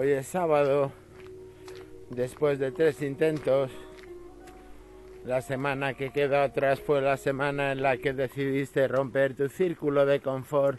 Hoy es sábado, después de 3 intentos. La semana que queda atrás fue la semana en la que decidiste romper tu círculo de confort.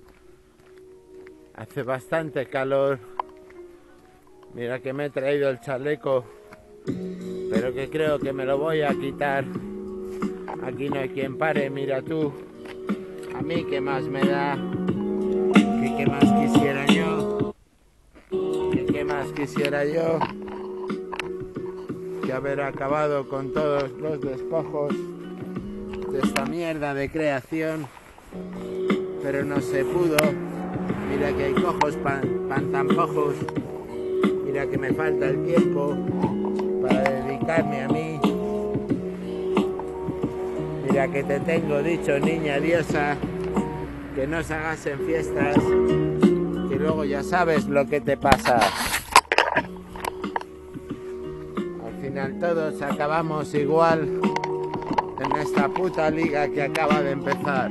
Hace bastante calor. Mira que me he traído el chaleco, pero que creo que me lo voy a quitar. Aquí no hay quien pare, mira tú. A mí qué más me da, que qué más quisiera yo, que qué más quisiera yo que haber acabado con todos los despojos de esta mierda de creación, pero no se pudo. Mira que hay cojos pantampojos, mira que me falta el tiempo para dedicarme a mí. Mira que te tengo dicho, niña diosa, que no se hagas en fiestas, que luego ya sabes lo que te pasa. Al final todos acabamos igual en esta puta liga que acaba de empezar.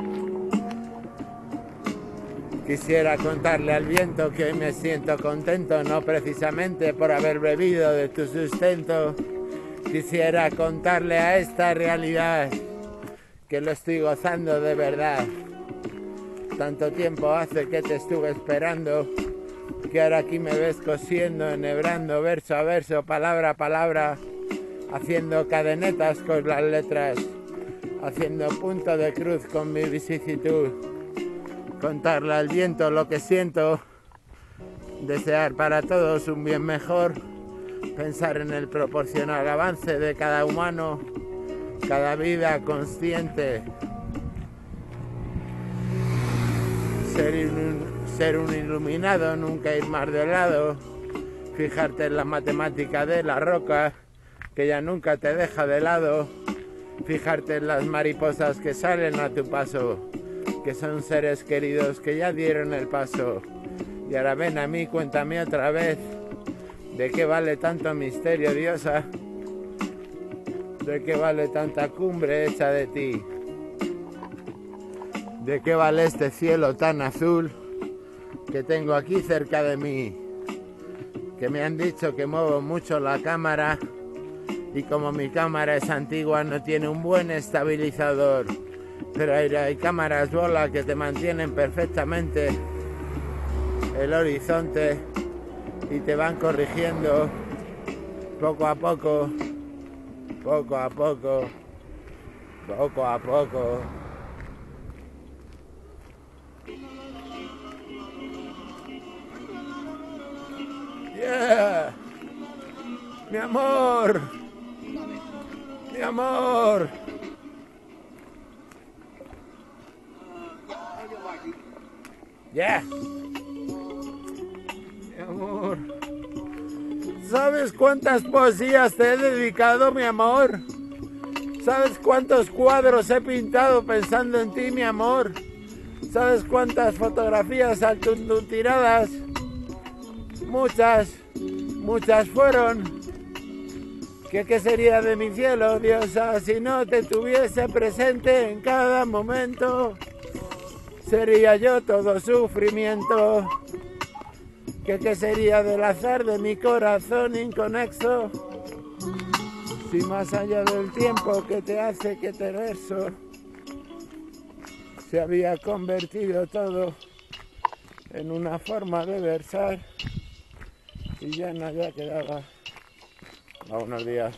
Quisiera contarle al viento que hoy me siento contento, no precisamente por haber bebido de tu sustento. Quisiera contarle a esta realidad que lo estoy gozando de verdad. Tanto tiempo hace que te estuve esperando, que ahora aquí me ves cosiendo, enhebrando, verso a verso, palabra a palabra, haciendo cadenetas con las letras, haciendo punto de cruz con mi vicisitud. Contarle al viento lo que siento, desear para todos un bien mejor, pensar en el proporcional avance de cada humano, cada vida consciente, ser un iluminado, nunca ir más de lado, fijarte en la matemática de la roca, que ya nunca te deja de lado, fijarte en las mariposas que salen a tu paso, que son seres queridos que ya dieron el paso. Y ahora ven a mí, cuéntame otra vez, ¿de qué vale tanto misterio, diosa? ¿De qué vale tanta cumbre hecha de ti? ¿De qué vale este cielo tan azul que tengo aquí cerca de mí? Que me han dicho que muevo mucho la cámara y como mi cámara es antigua no tiene un buen estabilizador. Pero hay cámaras bola que te mantienen perfectamente el horizonte y te van corrigiendo poco a poco, poco a poco, poco a poco. Yeah, mi amor, mi amor. Ya, mi amor. ¿Sabes cuántas poesías te he dedicado, mi amor? ¿Sabes cuántos cuadros he pintado pensando en ti, mi amor? ¿Sabes cuántas fotografías al tuntún tiradas? Muchas, muchas fueron. ¿Qué sería de mi cielo, diosa, si no te tuviese presente en cada momento? Sería yo todo sufrimiento. ¿Qué sería del azar de mi corazón inconexo? Si más allá del tiempo que te hace que te beso, se había convertido todo en una forma de versar y ya nada quedaba. Buenos días.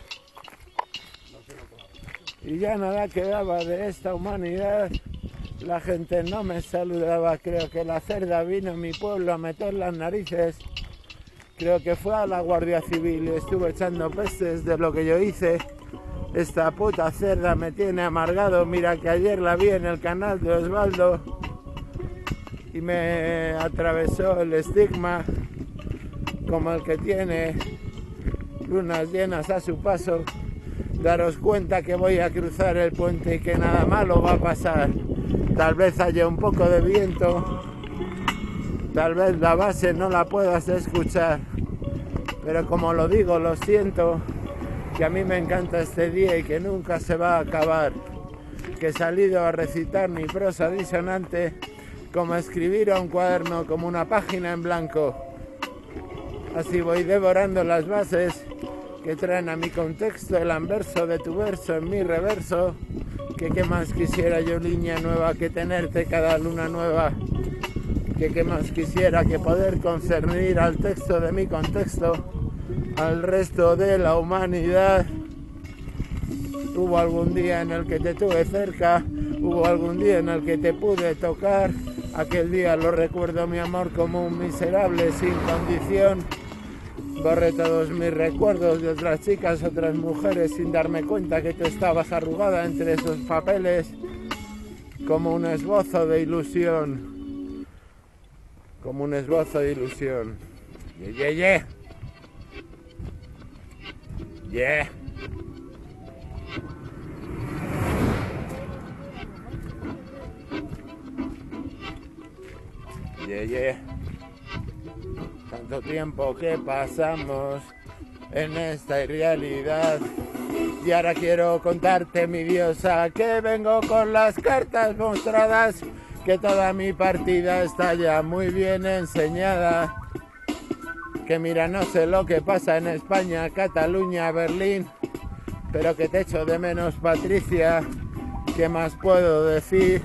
Y ya nada quedaba de esta humanidad. La gente no me saludaba, creo que la cerda vino a mi pueblo a meter las narices. Creo que fue a la Guardia Civil y estuvo echando pestes de lo que yo hice. Esta puta cerda me tiene amargado, mira que ayer la vi en el canal de Osvaldo y me atravesó el estigma como el que tiene lunas llenas a su paso. Daros cuenta que voy a cruzar el puente y que nada malo va a pasar. Tal vez haya un poco de viento, tal vez la base no la puedas escuchar, pero como lo digo, lo siento, que a mí me encanta este día y que nunca se va a acabar, que he salido a recitar mi prosa disonante, como escribir a un cuaderno, como una página en blanco. Así voy devorando las bases que traen a mi contexto el anverso de tu verso en mi reverso. Que qué más quisiera yo, línea nueva, que tenerte cada luna nueva. Que qué más quisiera que poder concernir al texto de mi contexto, al resto de la humanidad. Hubo algún día en el que te tuve cerca, hubo algún día en el que te pude tocar. Aquel día lo recuerdo, mi amor, como un miserable sin condición. Borré todos mis recuerdos de otras chicas, otras mujeres, sin darme cuenta que tú estabas arrugada entre esos papeles, como un esbozo de ilusión. Como un esbozo de ilusión. Yeah, yeah, yeah. Yeah. Yeah, yeah. Tanto tiempo que pasamos en esta irrealidad. Y ahora quiero contarte, mi diosa, que vengo con las cartas mostradas, que toda mi partida está ya muy bien enseñada. Que mira, no sé lo que pasa en España, Cataluña, Berlín, pero que te echo de menos, Patricia. ¿Qué más puedo decir?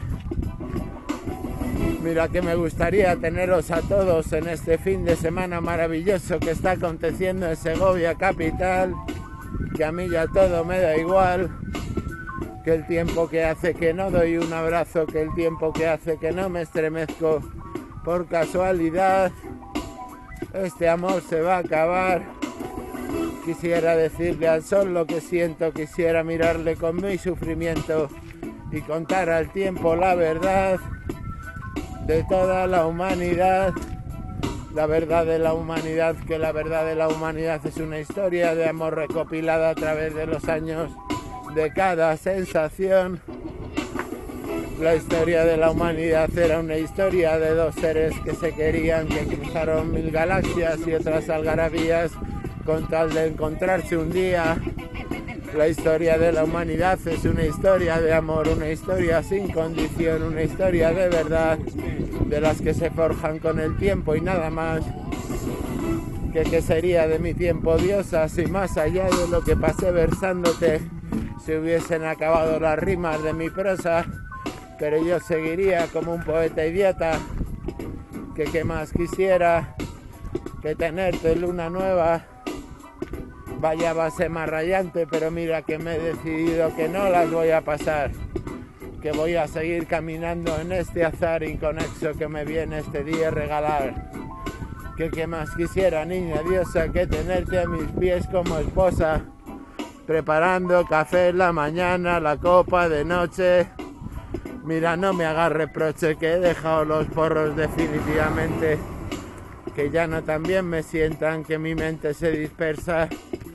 Mira que me gustaría teneros a todos en este fin de semana maravilloso que está aconteciendo en Segovia capital, que a mí ya todo me da igual, que el tiempo que hace que no doy un abrazo, que el tiempo que hace que no me estremezco por casualidad, este amor se va a acabar. Quisiera decirle al sol lo que siento, quisiera mirarle con mi sufrimiento y contar al tiempo la verdad de toda la humanidad, la verdad de la humanidad, que la verdad de la humanidad es una historia de amor recopilada a través de los años, de cada sensación. La historia de la humanidad era una historia de dos seres que se querían, que cruzaron 1000 galaxias y otras algarabías con tal de encontrarse un día. La historia de la humanidad es una historia de amor, una historia sin condición, una historia de verdad, de las que se forjan con el tiempo y nada más. ¿Qué sería de mi tiempo, diosa, si más allá de lo que pasé versándote se hubiesen acabado las rimas de mi prosa? Pero yo seguiría como un poeta idiota. ¿Qué más quisiera que tenerte, luna nueva? Vaya base más rayante, pero mira que me he decidido que no las voy a pasar, que voy a seguir caminando en este azar inconexo que me viene este día regalar. ¿Qué más quisiera, niña diosa, que tenerte a mis pies como esposa, preparando café en la mañana, la copa de noche. Mira, no me hagas reproche que he dejado los porros definitivamente, que ya no tan bien me sientan, que mi mente se dispersa.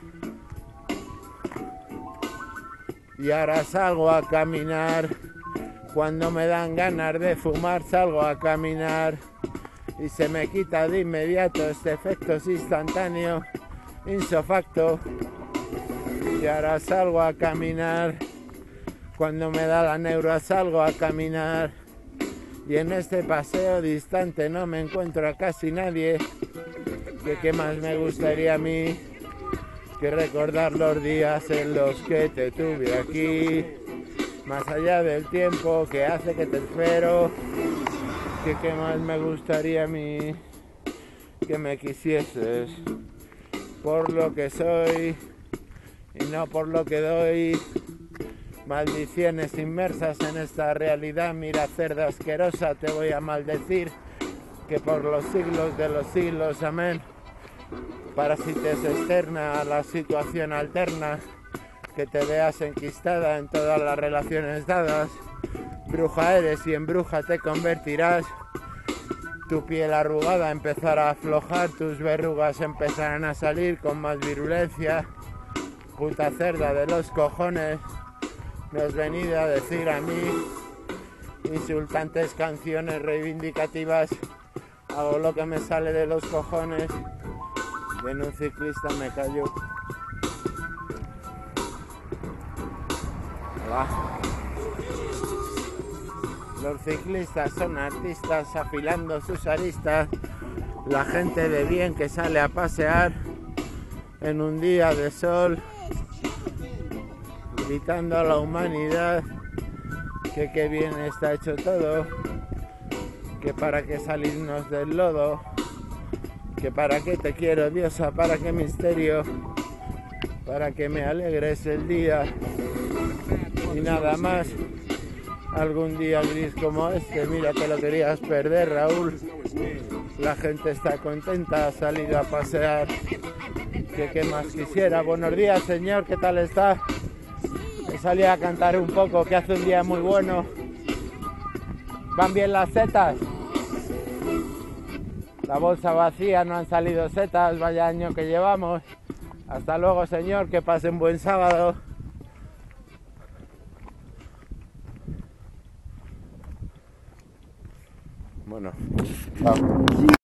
Y ahora salgo a caminar, cuando me dan ganas de fumar salgo a caminar y se me quita de inmediato este efecto instantáneo, insofacto. Y ahora salgo a caminar, cuando me da la neura salgo a caminar y en este paseo distante no me encuentro a casi nadie. ¿Qué más me gustaría a mí que recordar los días en los que te tuve aquí, más allá del tiempo que hace que te espero? ¿Qué más me gustaría a mí que me quisieses por lo que soy y no por lo que doy? Maldiciones inmersas en esta realidad, mira cerda asquerosa, te voy a maldecir, que por los siglos de los siglos, amén. Parásites externa a la situación alterna, que te veas enquistada en todas las relaciones dadas. Bruja eres y en bruja te convertirás. Tu piel arrugada empezará a aflojar, tus verrugas empezarán a salir con más virulencia. Puta cerda de los cojones, me has venido a decir a mí insultantes canciones reivindicativas. Hago lo que me sale de los cojones. En un ciclista me cayó. Hola. Los ciclistas son artistas afilando sus aristas. La gente de bien que sale a pasear en un día de sol, gritando a la humanidad que qué bien está hecho todo, que para qué salirnos del lodo, que para qué te quiero diosa, para qué misterio, para que me alegres el día y nada más. Algún día gris como este, mira, te lo querías perder, Raúl. La gente está contenta, ha salido a pasear. Que qué más quisiera. Buenos días, señor, ¿qué tal está? He salido a cantar un poco, que hace un día muy bueno. ¿Van bien las setas? La bolsa vacía, no han salido setas, vaya año que llevamos. Hasta luego, señor, que pasen buen sábado. Bueno, chao.